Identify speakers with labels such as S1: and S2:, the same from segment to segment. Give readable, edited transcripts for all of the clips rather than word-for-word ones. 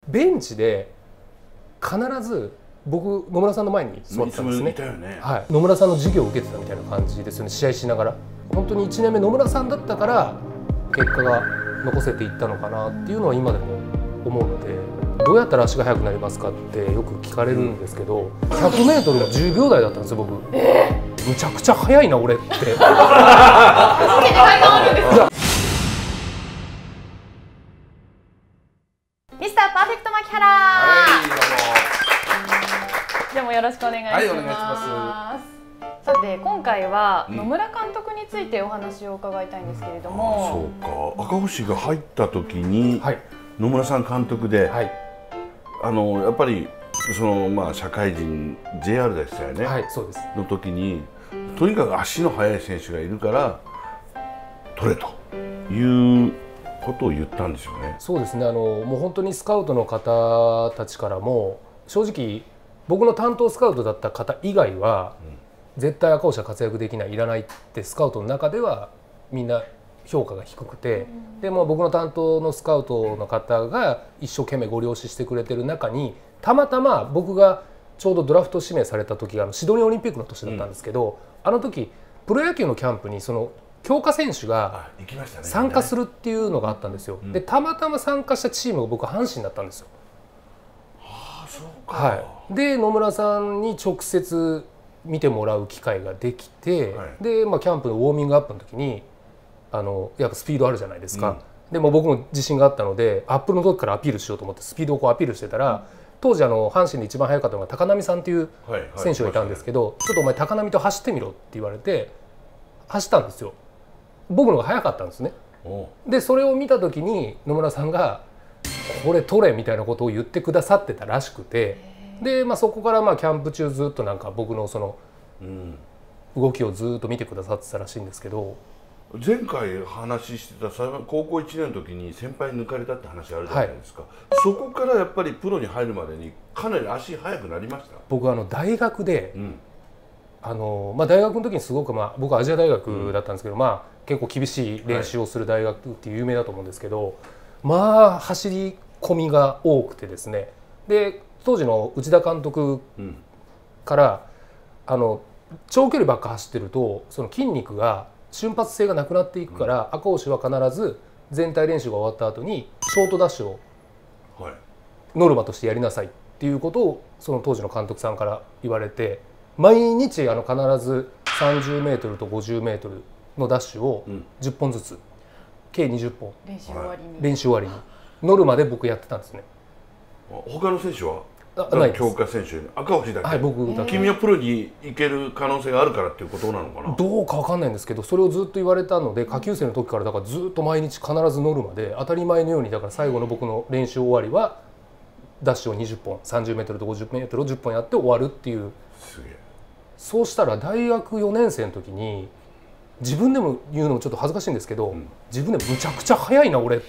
S1: ベンチで必ず僕野村さんの前に座ってたんですね。はい、野村さんの授業を受けてたみたいな感じですよね、試合しながら。本当に1年目野村さんだったから結果が残せていったのかなっていうのは今でも思うので、どうやったら足が速くなりますかってよく聞かれるんですけど、100m も10秒台だったんですよ僕。むちゃくちゃ速いな俺って。ミスターパーフ
S2: ェクト牧原。はい、どうも。でもよろしくお願いします。はい、お願いします。さて今回は野村監督についてお話を伺いたいんですけれども。
S3: そうか、赤星が入った時に野村さん監督で、やっぱりその社会人 JR でしたよね。
S1: はい、そうです。
S3: の時にとにかく足の速い選手がいるから取れということを言ったんですよね。
S1: そうですね。もう本当にスカウトの方たちからも正直僕の担当スカウトだった方以外は、絶対赤星は活躍できない、いらないってスカウトの中ではみんな評価が低くて、でも僕の担当のスカウトの方が一生懸命ご了承してくれてる中に、たまたま僕がちょうどドラフト指名された時がシドニーオリンピックの年だったんですけど、あの時プロ野球のキャンプにその強化選手が参加するっていうのがあったんですよ。でたまたま参加したチームが僕は阪神だったんですよ。はい、で野村さんに直接見てもらう機会ができて、で、キャンプのウォーミングアップの時にやっぱスピードあるじゃないですか。でも僕も自信があったのでアップの時からアピールしようと思ってスピードをこうアピールしてたら、当時阪神で一番速かったのが高波さんっていう選手がいたんですけど、ちょっとお前高波と走ってみろって言われて走ったんですよ。僕のが速かったんですね。でそれを見た時に野村さんがこれ取れみたいなことを言ってくださってたらしくて、で、そこからキャンプ中ずっとなんか僕のその動きをずっと見てくださってたらしいんですけど、
S3: 前回話してた高校1年の時に先輩抜かれたって話あるじゃないですか、そこからやっぱりプロに入るまでにかなり足速くなりました。
S1: 僕大学で、大学の時にすごく僕はアジア大学だったんですけど、結構厳しい練習をする大学っていう有名だと思うんですけど、走り込みが多くてですね、で当時の内田監督から、長距離ばっか走ってるとその筋肉が瞬発性がなくなっていくから、赤星は必ず全体練習が終わった後にショートダッシュをノルマとしてやりなさいっていうことをその当時の監督さんから言われて、毎日必ず 30m と 50m のダッシュを10本ずつ、計20本練習終わりにノルマで僕やってたんですね。
S3: 他の選手は強化選手、赤星だけ。僕だけ。君はプロに行ける可能性があるからっていうことなのかな。
S1: どうかわかんないんですけど、それをずっと言われたので、下級生の時からだからずっと毎日必ずノルマで当たり前のように、だから最後の僕の練習終わりはダッシュを20本 30m と 50m を10本やって終わるっていう。すげえ。そうしたら大学4年生の時に自分でも言うのもちょっと恥ずかしいんですけど、自分でむちゃくちゃ速いな俺って。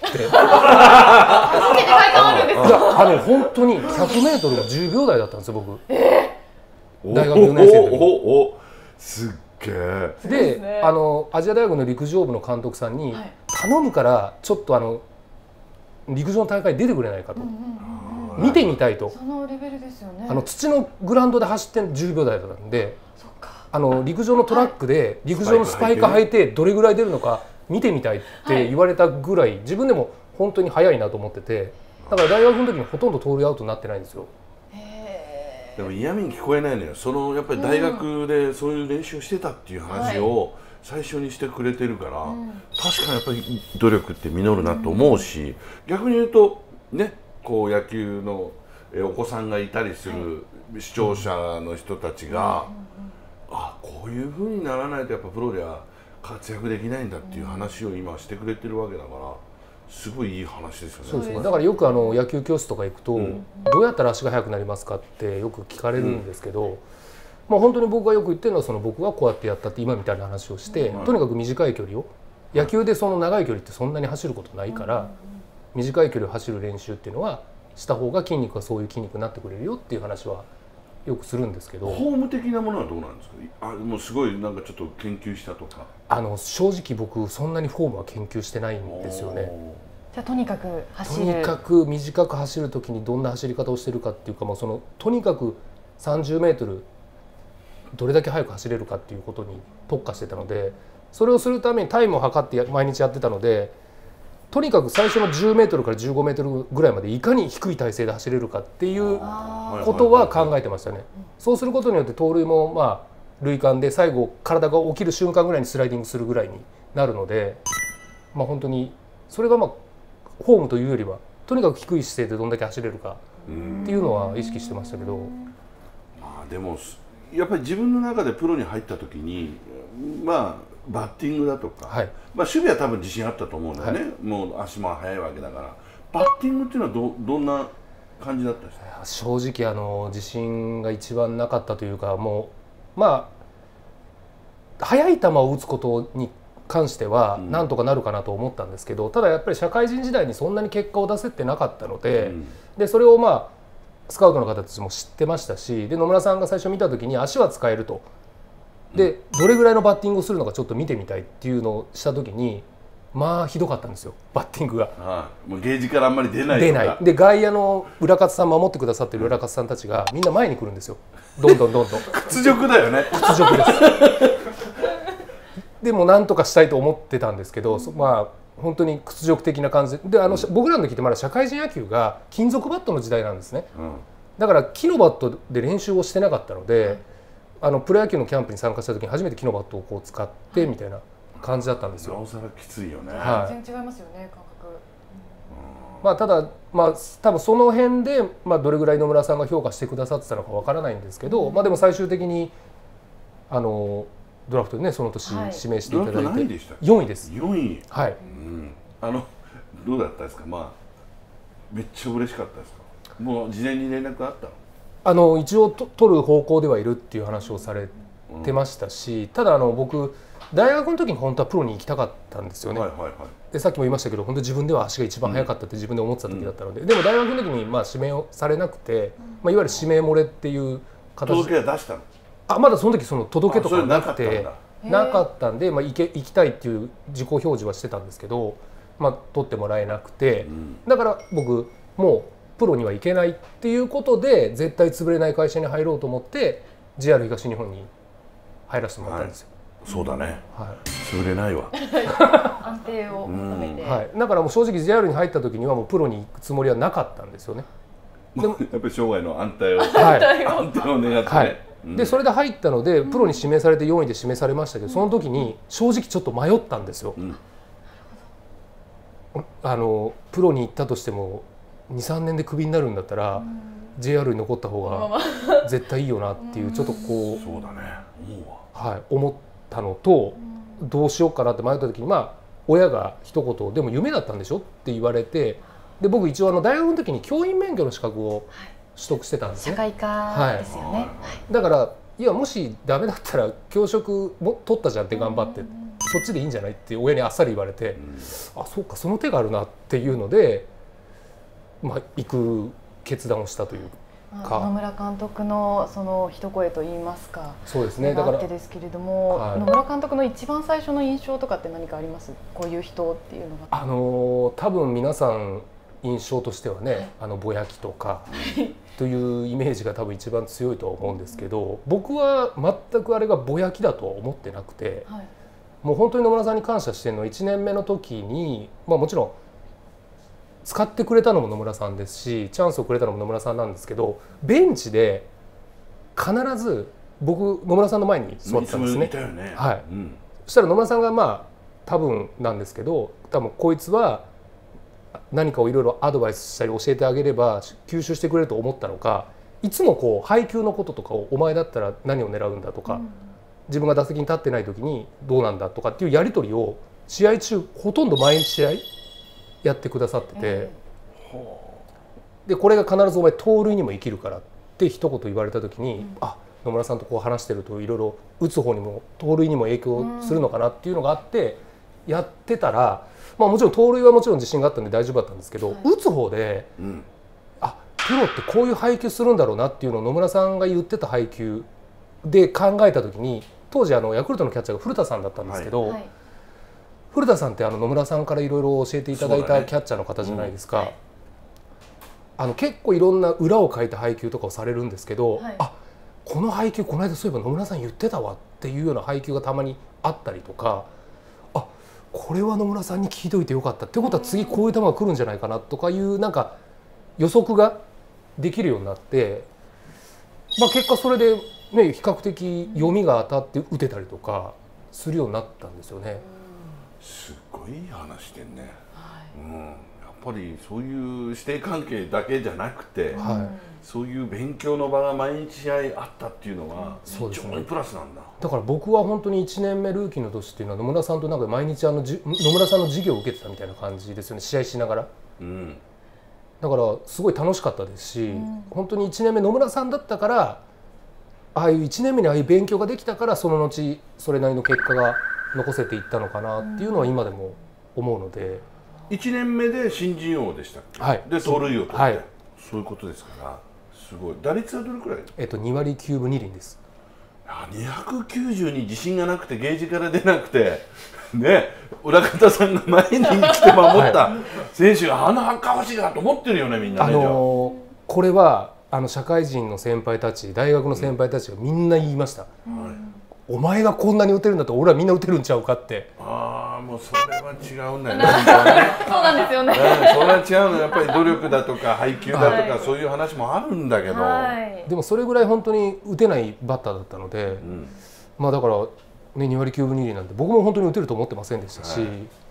S1: 本当に 100m が10秒台だったんですよ僕。大学4年生の時。
S3: すっげえ。
S1: で、アジア大学の陸上部の監督さんに頼むからちょっと陸上の大会に出てくれないかと。見てみたいと。
S2: そのレベルですよね。
S1: 土のグラウンドで走って10秒台だったんで。陸上のトラックで陸上のスパイク履いてどれぐらい出るのか見てみたいって言われたぐらい自分でも本当に速いなと思ってて、だから大学の時にほとんど盗塁アウトになってないんですよ。
S3: でも嫌味に聞こえないのよ。やっぱり大学でそういう練習をしてたっていう話を最初にしてくれてるから、確かにやっぱり努力って実るなと思うし、逆に言うとね、こう野球のお子さんがいたりする視聴者の人たちが、こういう風にならないとやっぱプロでは活躍できないんだっていう話を今してくれてるわけだから、すごいいい話ですよね。
S1: そうですね。だからよく野球教室とか行くと、どうやったら足が速くなりますかってよく聞かれるんですけど、本当に僕がよく言ってるのは僕はこうやってやったって今みたいな話をして、とにかく短い距離を、野球でその長い距離ってそんなに走ることないから、短い距離を走る練習っていうのはした方が筋肉がそういう筋肉になってくれるよっていう話はよくするんですけど、
S3: フォーム的なものはどうなんですか。もうすごいなんかちょっと研究したとか。
S1: 正直僕そんなにフォームは研究してないんですよね。
S2: じゃあとにかく走る。
S1: とにかく短く走るときにどんな走り方をしてるかっていうか、もうとにかく30メートルどれだけ速く走れるかっていうことに特化してたので、それをするためにタイムを測って毎日やってたので、とにかく最初の10メートルから15メートルぐらいまでいかに低い体勢で走れるかっていうことは考えてましたね。そうすることによって盗塁もまあ塁間で最後体が起きる瞬間ぐらいにスライディングするぐらいになるので、まあ本当にそれがまあフォームというよりはとにかく低い姿勢でどんだけ走れるかっていうのは意識してましたけど、
S3: まあでもやっぱり自分の中でプロに入った時にまあバッティングだとか、はい、まあ守備は多分自信あったと思うんだよね、はい、もう足も速いわけだから。バッティングっていうのはどんな感じだったんですか？
S1: 正直自信が一番なかったというか、もうまあ速い球を打つことに関してはなんとかなるかなと思ったんですけど、ただやっぱり社会人時代にそんなに結果を出せてなかったので、でそれをまあスカウトの方たちも知ってましたし、で野村さんが最初見た時に足は使えると、でどれぐらいのバッティングをするのかちょっと見てみたいっていうのをした時に、まあひどかったんですよ、バッティングが。
S3: もうゲージからあんまり出ない
S1: で、外野の裏方さん、守ってくださってる裏方さんたちがみんな前に来るんですよ、どんどん
S3: 屈辱だよね。
S1: 屈辱ですでもなんとかしたいと思ってたんですけど、まあ本当に屈辱的な感じで、僕らの時ってまだ社会人野球が金属バットの時代なんですね、だから木のバットで練習をしてなかったので、プロ野球のキャンプに参加した時に初めて木のバットをこう使ってみたいな感じだったんですよ。
S3: なおさらきついよね。
S2: 全然違いますよね、感覚。
S1: まあただまあ多分その辺でまあどれぐらい野村さんが評価してくださってたのかわからないんですけど、まあでも最終的にドラフトでねその年指名していただいて、4位です。
S3: 4位。
S1: はい。
S3: どうだったですか。まあめっちゃ嬉しかったですか。もう事前に連絡あったの？
S1: 一応取る方向ではいるっていう話をされてましたし、ただ僕大学の時に本当はプロに行きたかったんですよね。でさっきも言いましたけど、本当自分では足が一番速かったって自分で思ってた時だったので、でも大学の時にまあ指名をされなくて、まあいわゆる指名漏れっていう形で。
S3: 届けは出したの？
S1: まだその時その届けとかなくて、なかったんで、まあ行きたいっていう自己表示はしてたんですけど、まあ取ってもらえなくて、だから僕もうプロには行けないっていうことで絶対潰れない会社に入ろうと思って JR 東日本に入らせてもらったんですよ。
S3: そうだね。潰れないわ。
S2: 安定を求めて。
S1: だからもう正直 JR に入った時にはもうプロに行くつもりはなかったんですよね。
S3: でもやっぱり生涯の安定を願ってね。
S1: でそれで入ったのでプロに指名されて4位で指名されましたけど、その時に正直ちょっと迷ったんですよ。プロに行ったとしても 2,3 年でクビになるんだったら JR に残った方が絶対いいよなっていうちょっとこう
S3: そうだね
S1: 思ったのと、どうしようかなって迷った時に、まあ親が一言でも夢だったんでしょって言われて、で僕一応大学の時に教員免許の資格を取得してたんですね。
S2: 社会科ですよね。
S1: だからいやもしダメだったら教職も取ったじゃんって頑張って、そっちでいいんじゃないって親にあっさり言われて、あそうかその手があるなっていうので、まあ行く決断をしたというか。
S2: 野村監督のその一声といいますか、
S1: そうですね。
S2: だからですけれども、野村監督の一番最初の印象とかって何かあります？こういう人っていうのが。
S1: 多分皆さん印象としてはね、ぼやきとかというイメージが多分一番強いとは思うんですけど、僕は全くあれがぼやきだとは思ってなくて、もう本当に野村さんに感謝してるのは1年目の時に、まあもちろん使ってくれたのも野村さんですし、チャンスをくれたのも野村さんなんですけど、ベンチで必ず僕野村さんの前に座ってたんですね。そしたら野村さんがまあ多分なんですけど、多分こいつは何かをいろいろアドバイスしたり教えてあげれば吸収してくれると思ったのか、いつもこう配球のこととかをお前だったら何を狙うんだとか、自分が打席に立ってない時にどうなんだとかっていうやり取りを試合中ほとんど毎試合やってくださってて、でこれが必ずお前盗塁にも生きるからって一言言われた時に、野村さんとこう話してるといろいろ打つ方にも盗塁にも影響するのかなっていうのがあってやってたら、まあもちろん盗塁はもちろん自信があったんで大丈夫だったんですけど、打つ方で、プロってこういう配球するんだろうなっていうのを野村さんが言ってた配球で考えた時に、当時ヤクルトのキャッチャーが古田さんだったんですけど、 古田さんって野村さんからいろいろ教えていただいたキャッチャーの方じゃないですか。結構いろんな裏を書いた配球とかをされるんですけど、はい、あ、この配球この間そういえば野村さん言ってたわっていうような配球がたまにあったりとか、あ、これは野村さんに聞いといてよかったってことは次こういう球が来るんじゃないかなとかいうなんか予測ができるようになって、結果それで、ね、比較的読みが当たって打てたりとかするようになったんですよね。
S3: すごい話してんね、やっぱりそういう師弟関係だけじゃなくて、そういう勉強の場が毎日試合あったっていうのは非常にプラスなんだ。
S1: だから僕は本当に1年目ルーキーの年っていうのは野村さんとなんか毎日野村さんの授業を受けてたみたいな感じですよね、試合しながら。だからすごい楽しかったですし、本当に1年目野村さんだったから、ああいう1年目にああいう勉強ができたからその後それなりの結果が残せていったのかなっていうのは今でも思うので。
S3: 1年目で新人王でしたっけ、はい、で盗塁王とって、そういうことですから、すごい。打率はどれくらい
S1: ？2割9分2厘です。
S3: 290に自信がなくてゲージから出なくてね、裏方さんが前に来て守った選手が赤星がと思ってるよね、みんなね。
S1: これは社会人の先輩たち、大学の先輩たちがみんな言いました。お前がこんなに打てるんだったら俺はみんな打てるんちゃうかって。
S3: ああ、もうそれは違うんだよね。
S2: そうなんですよね。
S3: それは違うの、やっぱり努力だとか配球だとかそういう話もあるんだけど、
S1: でもそれぐらい本当に打てないバッターだったので、だからね、2割9分2厘なんて僕も本当に打てると思ってませんでしたし、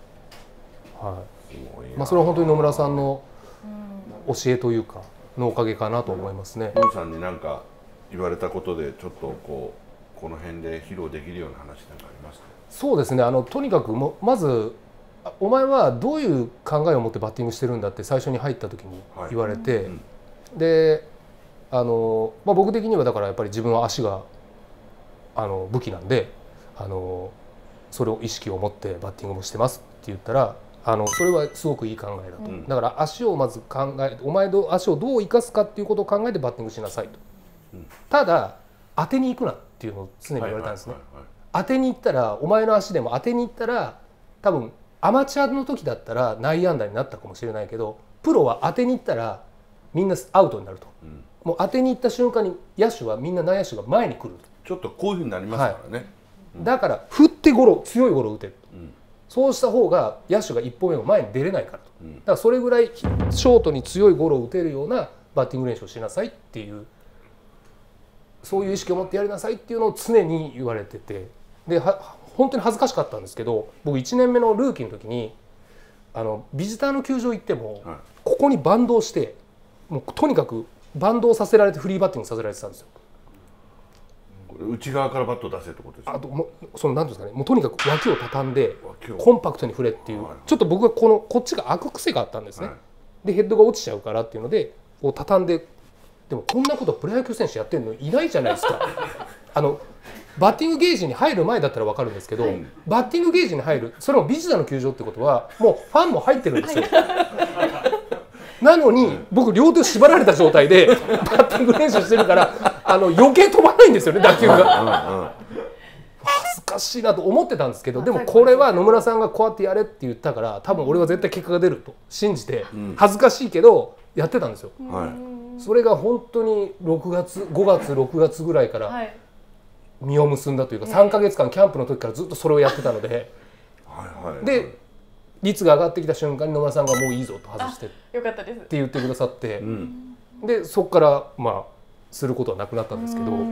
S1: それは本当に野村さんの教えというかのおかげかなと思いますね。
S3: 野村さんに何か言われたことでちょっとこの辺で披露できるような話なんかありますか？
S1: そうですね、とにかくまずお前はどういう考えを持ってバッティングしてるんだって最初に入った時に言われて、で僕的にはだからやっぱり自分は足が武器なんでそれを意識を持ってバッティングもしてますって言ったら、それはすごくいい考えだと、だから足をまず考えて、お前の足をどう生かすかっていうことを考えてバッティングしなさいと、ただ当てに行くなっていうのを常に言われたんですね。当てに行ったら、お前の足でも当てに行ったら多分アマチュアの時だったら内野安打になったかもしれないけど、プロは当てに行ったらみんなアウトになると、もう当てに行った瞬間に野手はみんな内野手が前に来ると、
S3: ちょっとこういうふうになりますからね、
S1: だから振ってゴロ、強いゴロを打てる、そうした方が野手が1歩目も前に出れないからと、だからそれぐらいショートに強いゴロを打てるようなバッティング練習をしなさいっていう、そういう意識を持ってやりなさいっていうのを常に言われてて、で本当に恥ずかしかったんですけど、僕1年目のルーキーの時にビジターの球場行っても、ここにバンドをして、もうとにかくバンドをさせられてフリーバッティングさせられてたんですよ。
S3: 内側からバットを出せってことですか？
S1: あと何ていうんですかね、もうとにかく脇を畳んでコンパクトに振れっていう、ちょっと僕はこっちが開く癖があったんですね、でヘッドが落ちちゃうからっていうのでこう畳んで、でもこんなことプロ野球選手やってるのいないじゃないですか。バッティングゲージに入る前だったら分かるんですけど、バッティングゲージに入る、それもビジターの球場ってことはもうファンも入ってるんですよ。なのに僕両手を縛られた状態でバッティング練習してるから余計飛ばないんですよね、打球が。恥ずかしいなと思ってたんですけど、でもこれは野村さんがこうやってやれって言ったから、多分俺は絶対結果が出ると信じて、恥ずかしいけどやってたんですよ。それが本当に5月6月ぐらいから実を結んだというか、3ヶ月間キャンプの時からずっとそれをやってたので、で率が上がってきた瞬間に野村さんがもういいぞと外してって言ってくださって、でそこからすることはなくなったんですけど、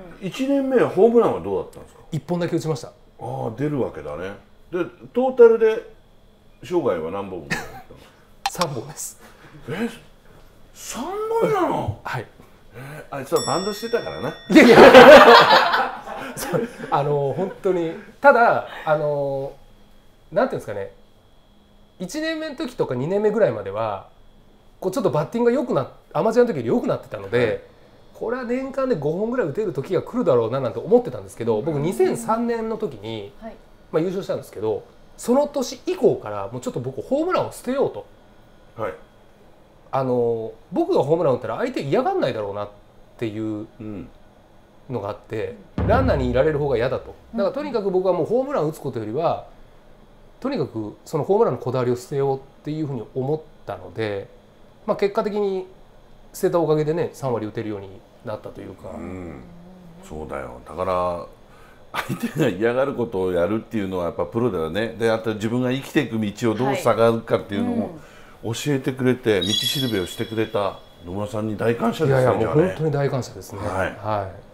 S3: 1年目はホームランはどうだったんですか
S1: ？1本だけ打ちました。あ
S3: あ、出るわけだね。でトータルで生涯は何本も打ったの
S1: ？3本です。
S3: 3本なの？
S1: はい。
S3: あいつはバンドしてたからな。
S1: いやいや本当に、ただなんていうんですかね、1年目の時とか2年目ぐらいまではちょっとバッティングが良くアマチュアの時より良くなってたので、これは年間で5本ぐらい打てる時が来るだろうななんて思ってたんですけど、僕2003年の時に、優勝したんですけど、その年以降からもうちょっと僕ホームランを捨てようと、僕がホームラン打ったら相手嫌がんないだろうなっていうのがあって、ランナーにいられる方が嫌だと。だからとにかく僕はもうホームラン打つことよりはとにかくそのホームランのこだわりを捨てようっていうふうに思ったので、まあ、結果的に捨てたおかげでね3割打てるようになったというか、
S3: そうだよ。だから相手が嫌がることをやるっていうのはやっぱプロではね、であと自分が生きていく道をどう探るかっていうのも教えてくれて、道しるべをしてくれた野村さんに大感謝ですね。
S1: いやいやもう本当に大感謝ですね。はい。